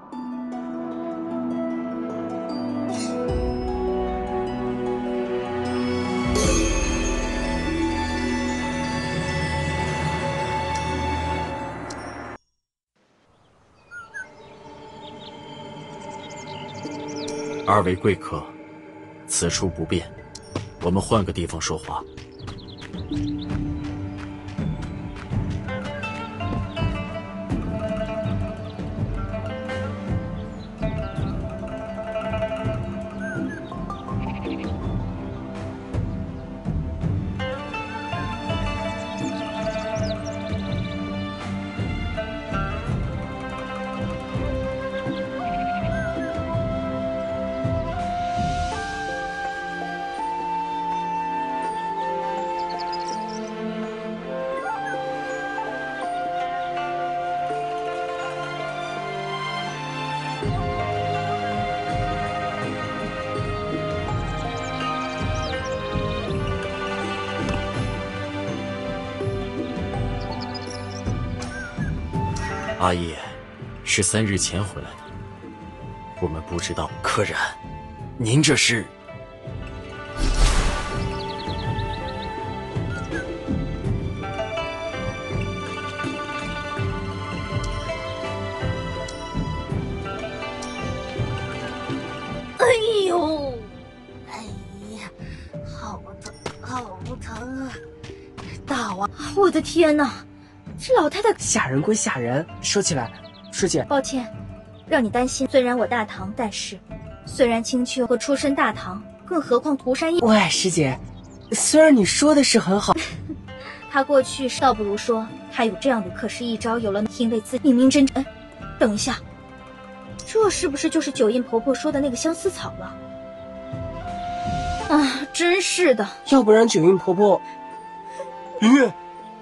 二位贵客，此处不便，我们换个地方说话。阿叶是3日前回来的，我们不知道。可然，您这是？ 哎呦，哎呀，好疼，好疼啊！大王，我的天哪！这老太太吓人归吓人，说起来，师姐， 抱歉，让你担心。虽然我大唐，但是虽然青丘和出身大唐，更何况涂山烨。 喂，师姐，虽然你说的是很好， 他过去倒不如说他有这样的克氏一招，有了因为自明明真真。等一下，这是不是就是九印婆婆说的那个相思草了？啊，真是的！ 要不然九印婆婆， 云月。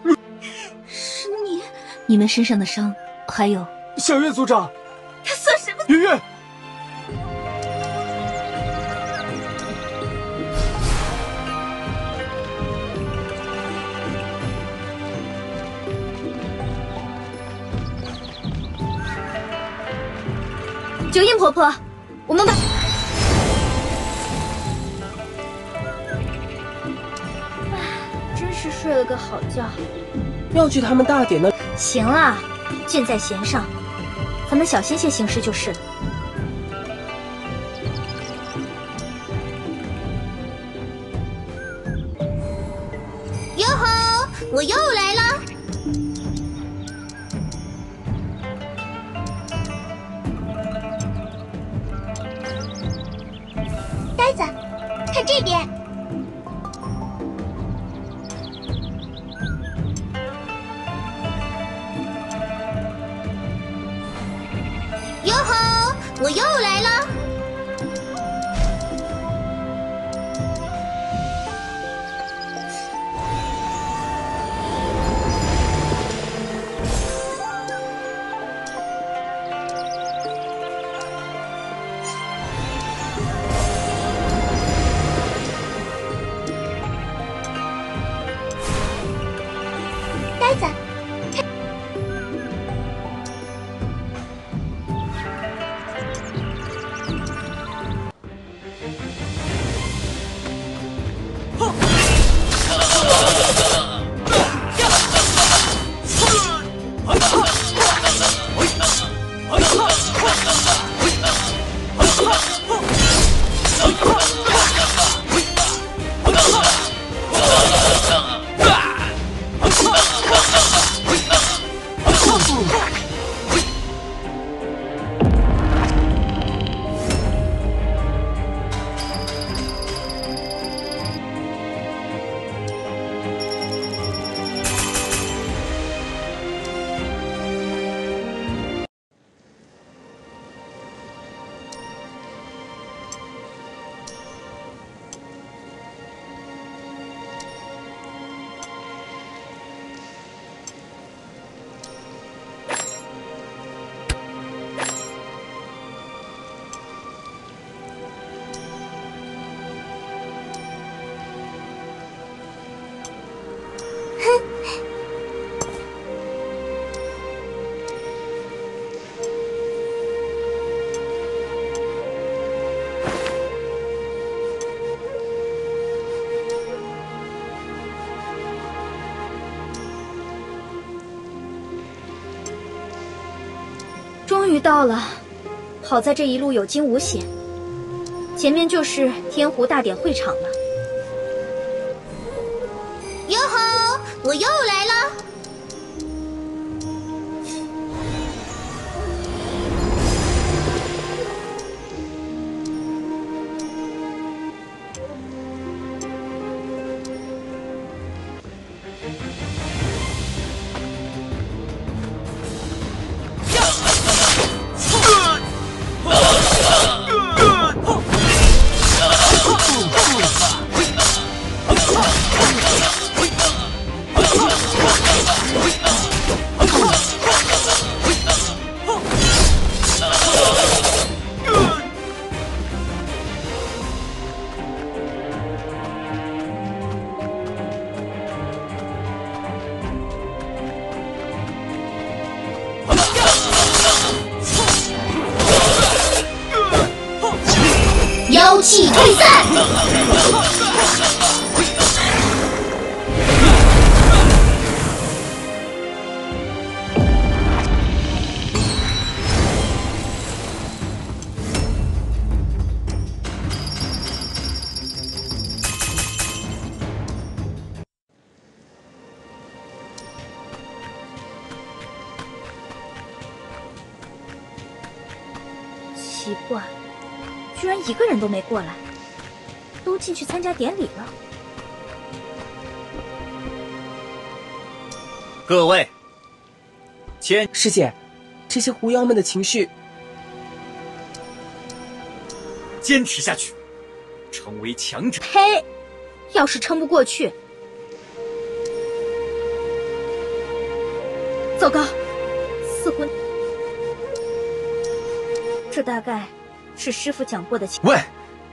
你们身上的伤，还有小月族长， 他算什么？ 云月， 九印婆婆，我们把真是睡了个好觉。 要去他们大典的。 行了，箭在弦上，咱们小心些行事就是了。 哟吼，我又来了！呆子，看这边。哟吼，我又来了！呆子。 终于到了，好在这一路有惊无险，前面就是天湖大典会场了。 哟吼，我又来了！妖气退散。 奇怪，居然一个人都没过来，都进去参加典礼了。 各位， 师姐，这些狐妖们的情绪， 坚持下去，成为强者。 呸！要是撑不过去，糟糕，似乎这大概是师傅讲过的情。 喂，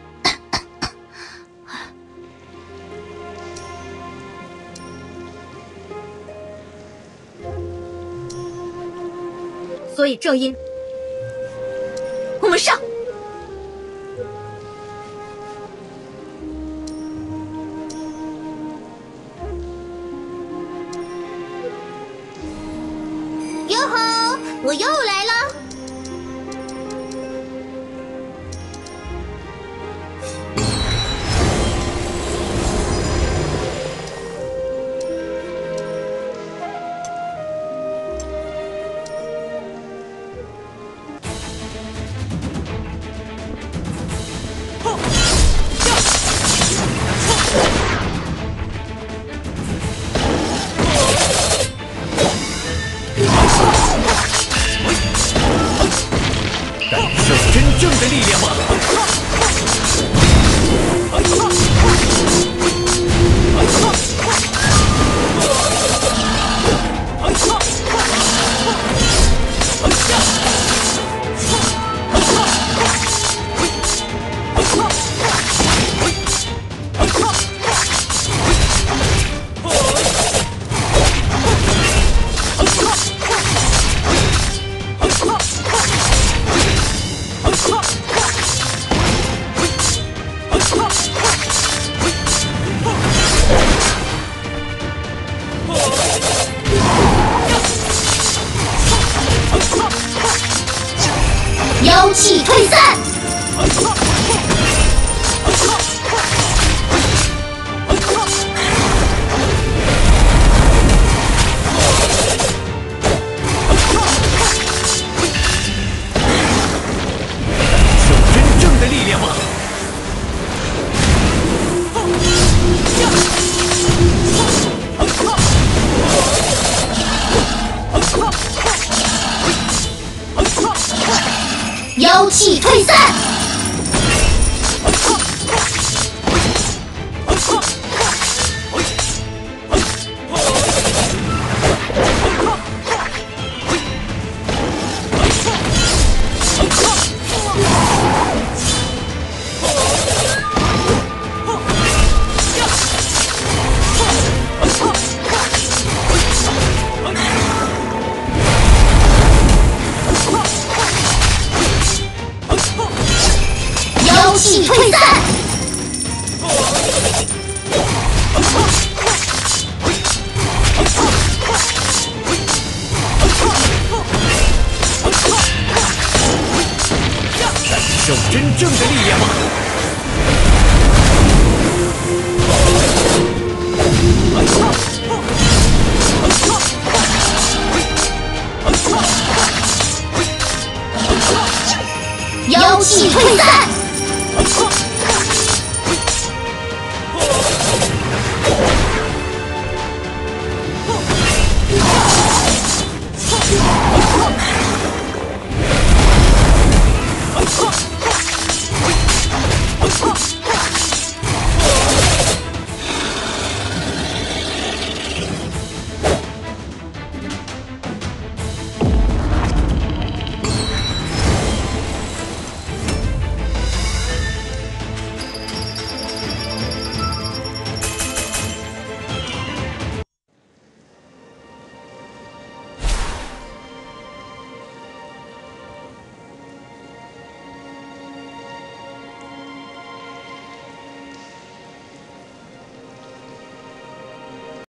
所以正因我们上。 哟吼，我又来了！ 感受真正的力量吧！ 妖气退散。 感受真正的力量吧！ 妖气退散。妖气退散。 受真正的力量吧！ 妖气退散。